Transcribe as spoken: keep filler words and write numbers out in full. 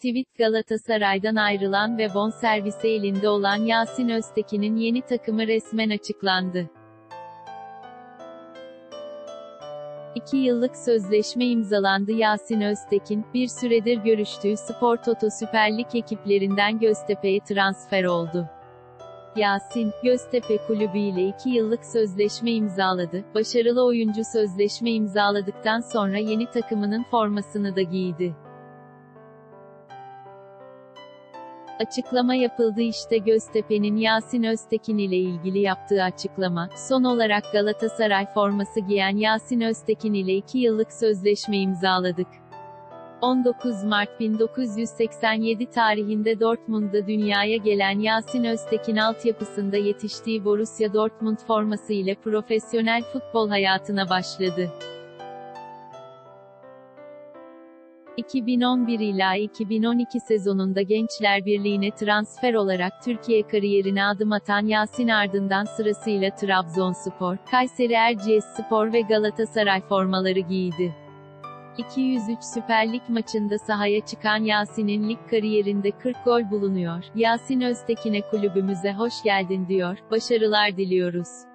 Tweet Galatasaray'dan ayrılan ve bonservisi elinde olan Yasin Öztekin'in yeni takımı resmen açıklandı. İki yıllık sözleşme imzalandı. Yasin Öztekin, bir süredir görüştüğü Spor Toto Süper Lig ekiplerinden Göztepe'ye transfer oldu. Yasin, Göztepe Kulübü ile iki yıllık sözleşme imzaladı. Başarılı oyuncu sözleşme imzaladıktan sonra yeni takımının formasını da giydi. Açıklama yapıldı. İşte Göztepe'nin Yasin Öztekin ile ilgili yaptığı açıklama. Son olarak Galatasaray forması giyen Yasin Öztekin ile iki yıllık sözleşme imzaladık. on dokuz Mart bin dokuz yüz seksen yedi tarihinde Dortmund'da dünyaya gelen Yasin Öztekin altyapısında yetiştiği Borussia Dortmund forması ile profesyonel futbol hayatına başladı. iki bin on bir ila iki bin on iki sezonunda Gençler Birliği'ne transfer olarak Türkiye kariyerine adım atan Yasin ardından sırasıyla Trabzonspor, Kayseri Erciyesspor ve Galatasaray formaları giydi. iki yüz üç Süper Lig maçında sahaya çıkan Yasin'in lig kariyerinde kırk gol bulunuyor. Yasin Öztekin'e kulübümüze hoş geldin diyor, başarılar diliyoruz.